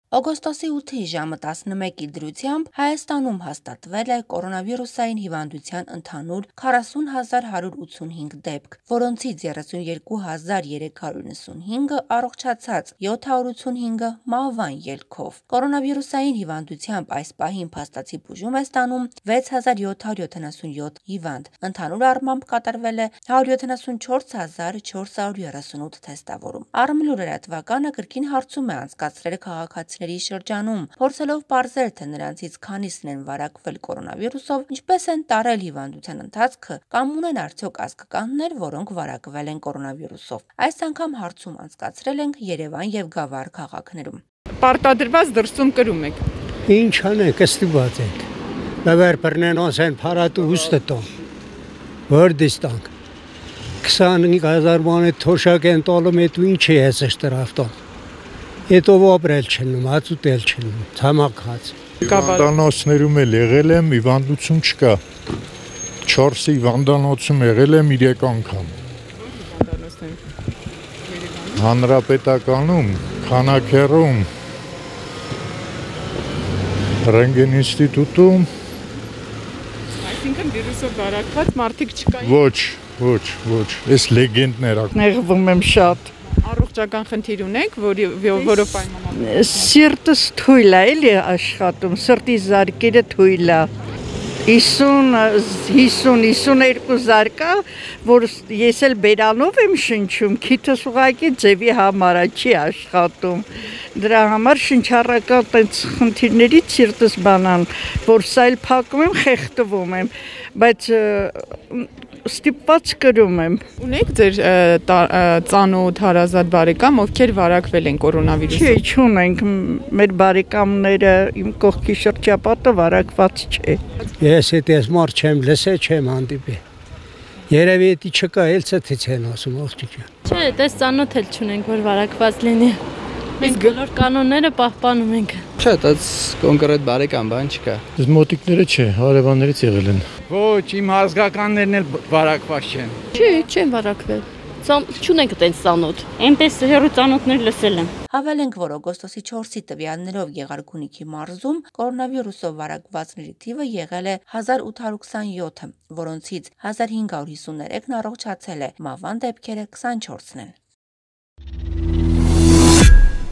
Օգոստոսի 8-ի ժամը 11-ի դրությամբ Հայաստանում հաստատվել է կորոնավիրուսային հիվանդության ընդհանուր 40,185 դեպք, որոնցից 32,395-ը առողջացած, 785-ը մահվան ելքով։ Կորոնավիրուսային հիվանդությամբ այս պահին փաստացի բուժում է ստանում 6777 հիվանդ։ Ընդհանուր առմամբ կատարվել է 174438 թեստավորում։ Արմլուր լրատվականը կրկին հարցում է անցկացրել քաղաքացիների շրջանում, փորձելով պարզել, թե նրանցից քանիսն են վարակվել կորոնավիրուսով, ինչպես են տարել հիվանդության ընթացքը կամ ունեն արդյոք ազգականներ, որոնք վարակվել են կորոնավիրուսով։ Այս անգամ հարցում անցկացրել ենք Երևան եւ Գավառ քաղաքներում։ Պարտադրված դրսում կրում եք։ Ինչ անենք, ստիպված ենք։ Լավեր բռնենոս են փարատու ուստտո։ Որդիստանք 25000 մանե թոշակ են տալում, էդ ինչ է ես շտրաֆտո։ Հետո ապրել չնում, հացուտել չնում, ցամաքած։ Վանդանոցներում էլ եղել եմ, հիվանդություն չկա։ 4 վանդանոցում եղել եմ 3 անգամ։ Հանրապետականում, Քանաքեռում, Ռենտգեն ինստիտուտում։ Այսինքն վիրուսով վարակված մարդիկ չկային։ Ոչ, այս լեգենդներ ա։ Նեղվում եմ շատ։ Առողջական խնդիր ունեք, որով պայմանավորվում։ Սիրտս թույլ է էլի աշխատում, սրտի զարկերը թույլ է։ 50-52 զարկա, որ ես էլ բերանով եմ շնչում, քիթս ուղղակի ձևի համար է, չի աշխատում։ Դրա համար շնչառական տենց խնդիրներից սիրտս բանան, որ սա էլ փակում եմ, խեղդվում եմ, բայց ստիպված կրում եմ։ Ունեք ձեր ծանոթ հարազատ բարեկամ, ովքեր վարակվել են կորոնավիրուսով։ Չէ, չունենք, մեր բարեկամները, իմ կողքի շրջապատը վարակված չէ։ Ես էս մարդ չեմ լսել, չեմ հանդիպի։ Երևի էդի չկա, էլ ցտից են ասում, աղջիկը։ Չէ, դες ծանոթ էլ չունենք, որ վարակված լինի։ Մենք բոլոր կանոնները պահպանում ենք։ Չէ, դες կոնկրետ բարեկամ բան չկա։ Այս մոտիկները չէ, հարևաններից եղել են։ Ոչ, իմ ազգականներն էլ վարակված չեն։ Չէ, չեն վարակվել։ Չունենք այդպես ծանոթ։ Այնպես հեռու ծանոթներ լսել եմ։ Հավելենք, որ օգոստոսի 4-ի տվյալներով Գեղարքունիքի մարզում կորոնավիրուսով վարակվածների թիվը եղել է 1827, որոնցից 1553-ն առողջացել է, մահվան դեպքերը 24-ն են։